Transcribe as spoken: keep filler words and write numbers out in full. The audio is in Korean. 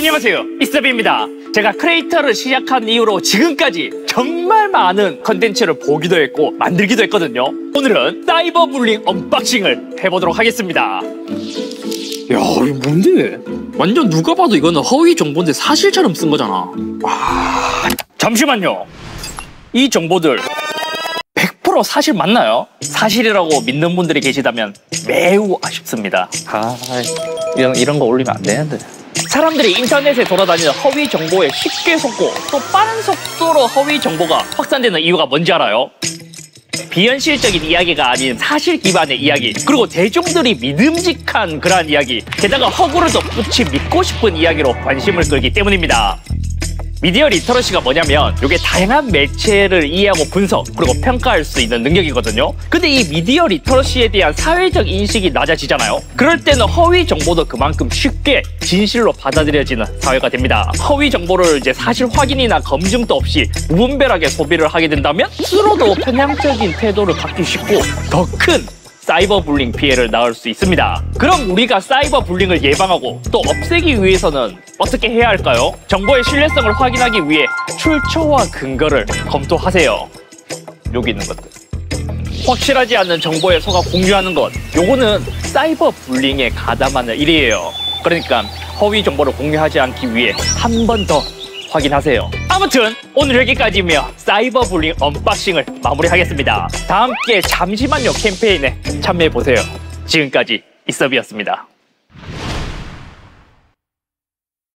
안녕하세요, 이스텝입니다. 제가 크리에이터를 시작한 이후로 지금까지 정말 많은 컨텐츠를 보기도 했고 만들기도 했거든요. 오늘은 사이버 불링 언박싱을 해보도록 하겠습니다. 야, 이거 뭔데? 완전 누가 봐도 이거는 허위 정보인데 사실처럼 쓴 거잖아. 와... 잠시만요. 이 정보들 백 퍼센트 사실 맞나요? 사실이라고 믿는 분들이 계시다면 매우 아쉽습니다. 아, 이런, 이런 거 올리면 안 되는데. 사람들이 인터넷에 돌아다니는 허위 정보에 쉽게 속고 또 빠른 속도로 허위 정보가 확산되는 이유가 뭔지 알아요? 비현실적인 이야기가 아닌 사실 기반의 이야기, 그리고 대중들이 믿음직한 그러한 이야기, 게다가 허구를 덧붙이 믿고 싶은 이야기로 관심을 끌기 때문입니다. 미디어 리터러시가 뭐냐면 이게 다양한 매체를 이해하고 분석 그리고 평가할 수 있는 능력이거든요. 근데 이 미디어 리터러시에 대한 사회적 인식이 낮아지잖아요. 그럴 때는 허위 정보도 그만큼 쉽게 진실로 받아들여지는 사회가 됩니다. 허위 정보를 이제 사실 확인이나 검증도 없이 무분별하게 소비를 하게 된다면 스스로도 편향적인 태도를 갖기 쉽고 더 큰 사이버 불링 피해를 낳을 수 있습니다. 그럼 우리가 사이버 불링을 예방하고 또 없애기 위해서는 어떻게 해야 할까요? 정보의 신뢰성을 확인하기 위해 출처와 근거를 검토하세요. 여기 있는 것들. 확실하지 않은 정보에 속아 공유하는 것, 요거는 사이버 불링에 가담하는 일이에요. 그러니까 허위 정보를 공유하지 않기 위해 한 번 더 확인하세요. 아무튼 오늘 여기까지며 사이버 불링 언박싱을 마무리하겠습니다. 다 함께 잠시만요 캠페인에 참여해보세요. 지금까지 이섭이었습니다.